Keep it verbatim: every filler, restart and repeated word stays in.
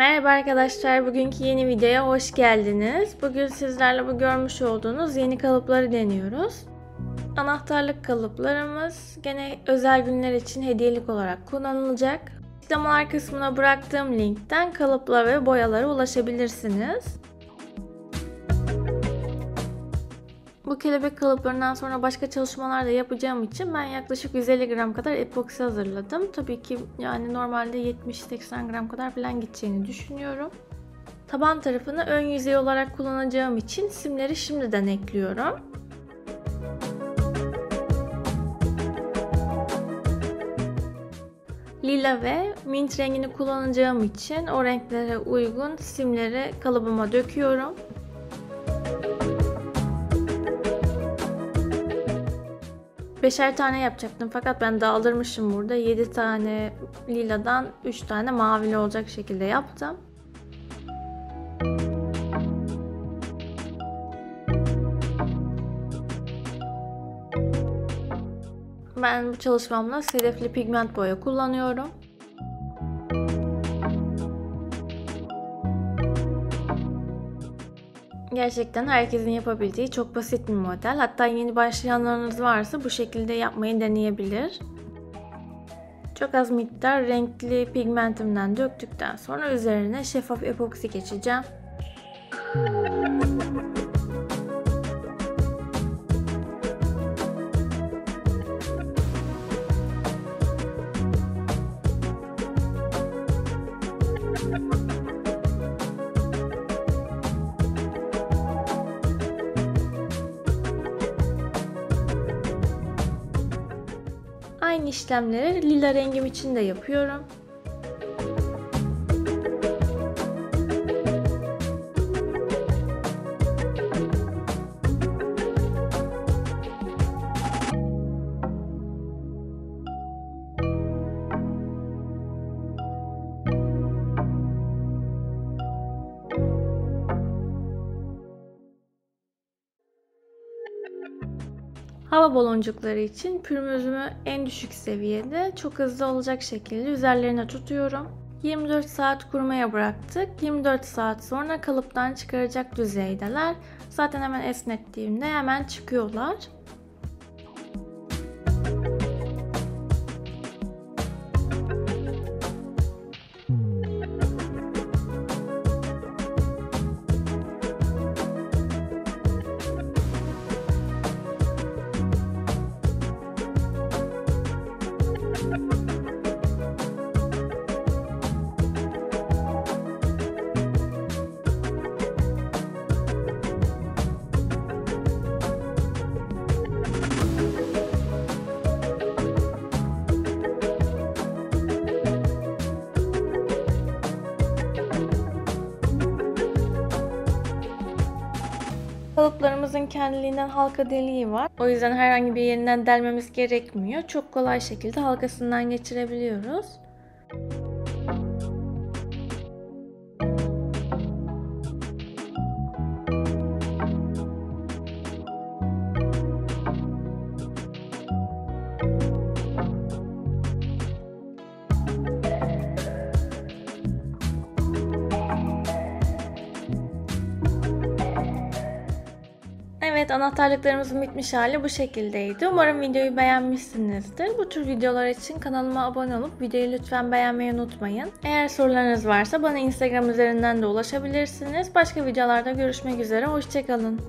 Merhaba arkadaşlar, bugünkü yeni videoya hoş geldiniz. Bugün sizlerle bu görmüş olduğunuz yeni kalıpları deniyoruz. Anahtarlık kalıplarımız gene özel günler için hediyelik olarak kullanılacak. Açıklamalar kısmına bıraktığım linkten kalıplara ve boyalara ulaşabilirsiniz. Bu kelebek kalıplarından sonra başka çalışmalar da yapacağım için ben yaklaşık yüz elli gram kadar epoksi hazırladım. Tabii ki yani normalde yetmiş seksen gram kadar falan gideceğini düşünüyorum. Taban tarafını ön yüzey olarak kullanacağım için simleri şimdiden ekliyorum. Lila ve mint rengini kullanacağım için o renklere uygun simleri kalıbıma döküyorum. Beşer tane yapacaktım fakat ben dağıtırmışım burada. yedi tane liladan üç tane mavili olacak şekilde yaptım. Ben bu çalışmamda sedefli pigment boya kullanıyorum. Gerçekten herkesin yapabildiği çok basit bir model. Hatta yeni başlayanlarınız varsa bu şekilde yapmayı deneyebilir. Çok az miktar renkli pigmentimden döktükten sonra üzerine şeffaf epoksi geçeceğim. Aynı işlemleri lila rengim için de yapıyorum. Hava baloncukları için pürmüzümü en düşük seviyede çok hızlı olacak şekilde üzerlerine tutuyorum. yirmi dört saat kurumaya bıraktık. yirmi dört saat sonra kalıptan çıkaracak düzeydeler. Zaten hemen esnettiğimde hemen çıkıyorlar. Kalıplarımızın kendiliğinden halka deliği var. O yüzden herhangi bir yerinden delmemiz gerekmiyor. Çok kolay şekilde halkasından geçirebiliyoruz. Evet, anahtarlıklarımızın bitmiş hali bu şekildeydi. Umarım videoyu beğenmişsinizdir. Bu tür videolar için kanalıma abone olup videoyu lütfen beğenmeyi unutmayın. Eğer sorularınız varsa bana Instagram üzerinden de ulaşabilirsiniz. Başka videolarda görüşmek üzere. Hoşça kalın.